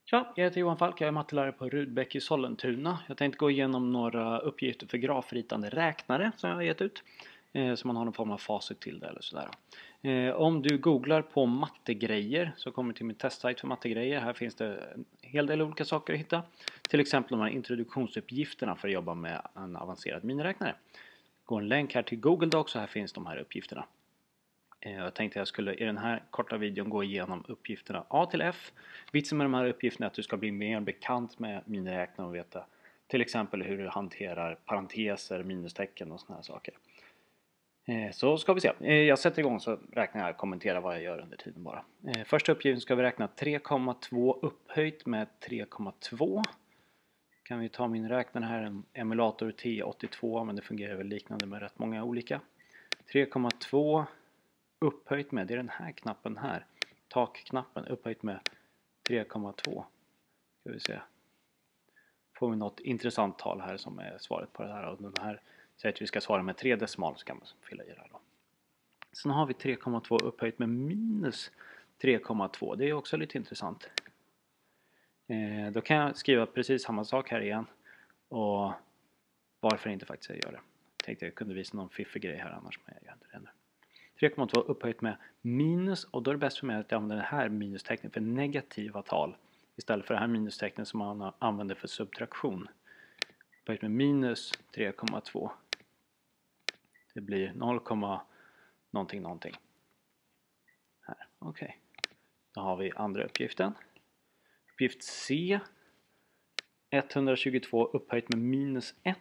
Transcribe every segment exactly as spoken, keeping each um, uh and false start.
Tja, jag heter Johan Falk, jag är mattelärare på Rudbeck i Sollentuna. Jag tänkte gå igenom några uppgifter för grafritande räknare som jag har gett ut. Eh, så man har någon form av facit till det eller sådär. Eh, om du googlar på mattegrejer så kommer du till min testsajt för mattegrejer. Här finns det en hel del olika saker att hitta. Till exempel de här introduktionsuppgifterna för att jobba med en avancerad miniräknare. Gå en länk här till Google Docs så här finns de här uppgifterna. Jag tänkte jag skulle i den här korta videon gå igenom uppgifterna A till F. Vitsen med de här uppgifterna är att du ska bli mer bekant med miniräknare och veta till exempel hur du hanterar parenteser, minustecken och såna här saker. Så ska vi se. Jag sätter igång så räknar jag och kommenterar vad jag gör under tiden bara. Första uppgiften ska vi räkna tre komma två upphöjt med tre komma två. Kan vi ta min räknare här, en emulator T åttiotvå, men det fungerar väl liknande med rätt många olika. tre komma två upphöjt med, det är den här knappen här, takknappen, upphöjt med tre komma två. Ska vi se. Får vi något intressant tal här som är svaret på det här, och den här säger att vi ska svara med tre decimal, så kan man fylla i det här då. Sen har vi tre komma två upphöjt med minus tre komma två. Det är också lite intressant. Eh, då kan jag skriva precis samma sak här igen, och varför inte faktiskt jag gör det. Jag tänkte jag kunde visa någon fiffig grej här annars, men jag gör inte det nu. tre komma två upphöjt med minus, och då är det bäst för mig att jag använder det här minustecknet för negativa tal istället för det här minustecknet som man använder för subtraktion. Upphöjt med minus tre komma två. Det blir noll, någonting någonting. Här, okej. Okay. Då har vi andra uppgiften. Uppgift C. etthundratjugotvå upphöjt med minus ett.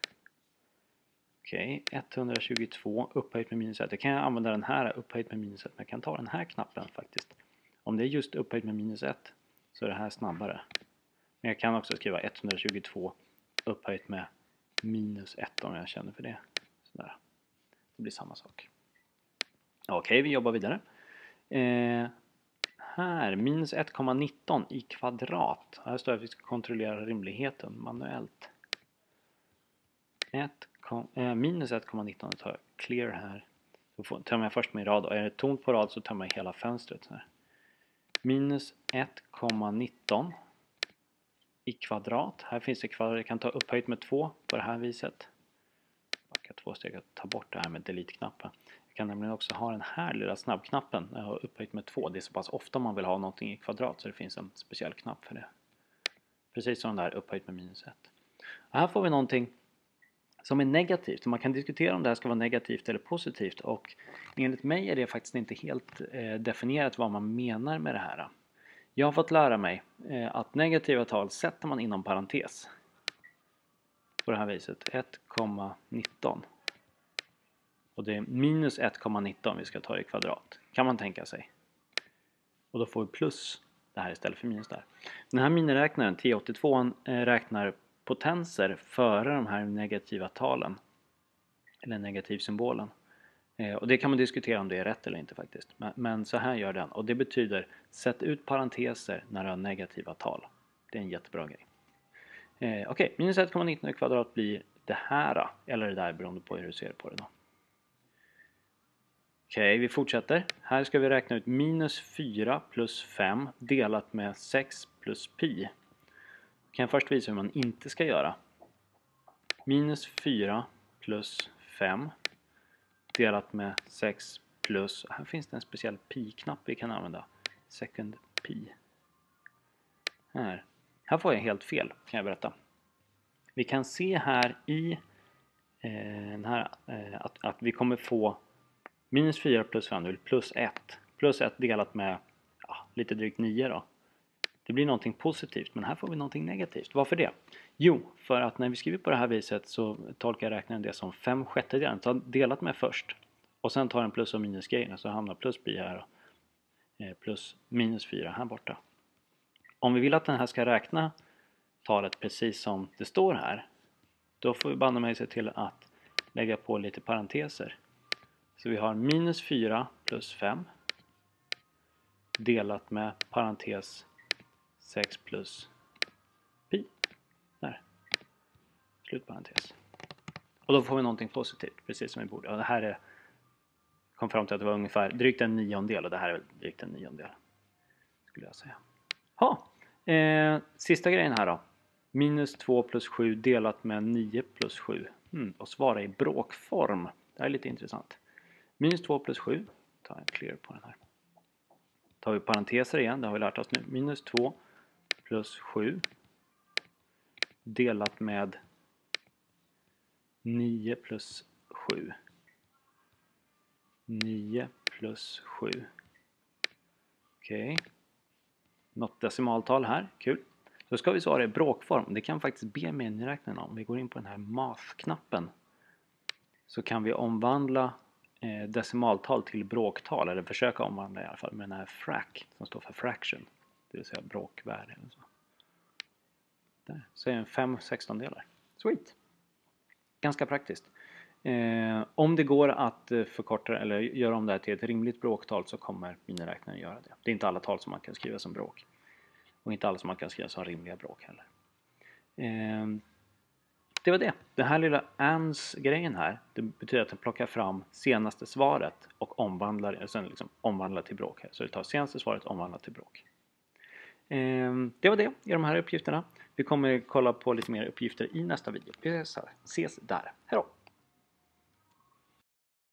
Okej, okay, etthundratjugotvå upphöjt med minus ett. Jag kan använda den här upphöjt med minus ett, men jag kan ta den här knappen faktiskt. Om det är just upphöjt med minus ett så är det här snabbare. Men jag kan också skriva etthundratjugotvå upphöjt med minus ett om jag känner för det. Sådär. Det blir samma sak. Okej, okay, vi jobbar vidare. Eh, här, minus ett komma nitton i kvadrat. Här står det att vi ska kontrollera rimligheten manuellt. ett Eh, minus ett komma nitton, tar jag clear här. Så får, tömmer jag först min rad, och är det tomt på rad så tömmer jag hela fönstret så här. Minus ett komma nitton i kvadrat. Här finns det kvadrat, jag kan ta upphöjt med två på det här viset. Backa två steg och ta bort det här med delete-knappen. Jag kan nämligen också ha den här lilla snabbknappen när jag har upphöjt med två. Det är så pass ofta man vill ha någonting i kvadrat så det finns en speciell knapp för det. Precis som den där upphöjt med minus ett. Och här får vi någonting som är negativt. Man kan diskutera om det här ska vara negativt eller positivt, och enligt mig är det faktiskt inte helt eh, definierat vad man menar med det här. Jag har fått lära mig eh, att negativa tal sätter man inom parentes. På det här viset, ett komma nitton. Och det är minus ett komma nitton vi ska ta i kvadrat. Kan man tänka sig. Och då får vi plus det här istället för minus där. Den här miniräknaren, T åttiotvå, eh, räknar potenser före de här negativa talen, eller negativsymbolen. Eh, och det kan man diskutera om det är rätt eller inte faktiskt. Men, men så här gör den. Och det betyder sätt ut parenteser när du har negativa tal. Det är en jättebra grej. Eh, Okej, okay. Minus ett komma nitton i kvadrat blir det här. Eller det där, beroende på hur du ser på det då. Okej, okay, vi fortsätter. Här ska vi räkna ut minus fyra plus fem delat med sex plus pi. Kan jag först visa hur man inte ska göra. Minus fyra plus fem delat med sex plus, här finns det en speciell pi-knapp vi kan använda. Second pi. Här. Här får jag helt fel, kan jag berätta. Vi kan se här i eh, den här eh, att, att vi kommer få minus fyra plus fem, det blir plus ett. Plus ett delat med ja, lite drygt nio då. Det blir någonting positivt, men här får vi någonting negativt. Varför det? Jo, för att när vi skriver på det här viset så tolkar räknaren det som fem sjättedelar. Ta delat med först. Och sen tar en plus och minus grejerna, så hamnar plus blir här. Plus minus fyra här borta. Om vi vill att den här ska räkna talet precis som det står här, då får vi banna mig se till att lägga på lite parenteser. Så vi har minus fyra plus fem delat med parentes sex plus pi. Där. Slutparentes. Och då får vi någonting positivt, precis som vi borde. Och det här är, kom fram till att det var ungefär drygt en niondel, och det här är drygt en niondel, skulle jag säga. Ja, Eh, sista grejen här då. Minus två plus sju delat med nio plus sju. Mm, och svara i bråkform. Det här är lite intressant. Minus två plus sju. Ta en clear på den här. Tar vi parenteser igen, det har vi lärt oss nu. Minus två plus sju delat med nio plus sju. nio plus sju. Okej. Okay. Något decimaltal här, kul. Då ska vi svara i bråkform. Det kan faktiskt be miniräknaren om. Vi går in på den här math-knappen. Så kan vi omvandla eh, decimaltal till bråktal. Eller försöka omvandla i alla fall med den här frac som står för fraction. Det vill säga bråkvärde. Eller så. Där. Så är det fem sextondelar. Sweet. Ganska praktiskt. Eh, om det går att förkorta eller göra om det här till ett rimligt bråktal så kommer miniräknaren göra det. Det är inte alla tal som man kan skriva som bråk. Och inte alla som man kan skriva som rimliga bråk heller. Eh, det var det. Den här lilla ans grejen här. Det betyder att den plockar fram senaste svaret och omvandlar, eller sen liksom omvandlar till bråk. Här. Så det tar senaste svaret och omvandlar till bråk. Eh, det var det i de här uppgifterna. Vi kommer kolla på lite mer uppgifter i nästa video. Vi ses där. Hej då!